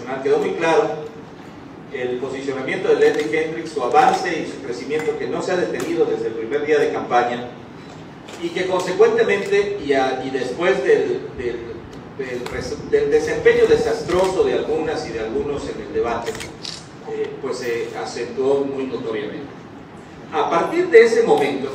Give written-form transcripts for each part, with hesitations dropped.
nacional quedó muy claro el posicionamiento de Leslie Hendrix, su avance y su crecimiento que no se ha detenido desde el primer día de campaña, y que consecuentemente y después del desempeño desastroso de algunas y de algunos en el debate, pues se acentuó muy notoriamente. A partir de ese momento,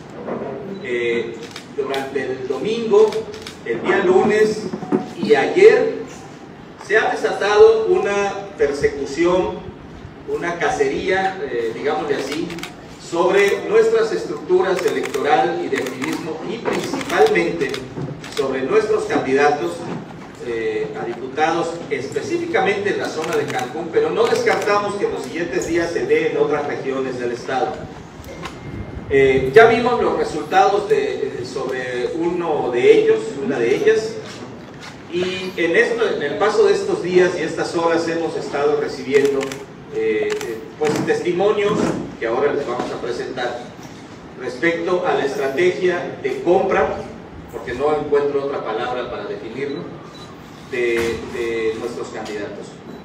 durante el domingo, el día lunes y ayer, se ha desatado una persecución, una cacería, digámosle así, sobre nuestras estructuras electoral y de activismo, y principalmente sobre nuestros candidatos a diputados, específicamente en la zona de Cancún, pero no descartamos que en los siguientes días se dé en otras regiones del estado. Ya vimos los resultados sobre una de ellas, y en el paso de estos días y estas horas hemos estado recibiendo pues testimonios que ahora les vamos a presentar respecto a la estrategia de compra, porque no encuentro otra palabra para definirlo, de nuestros candidatos.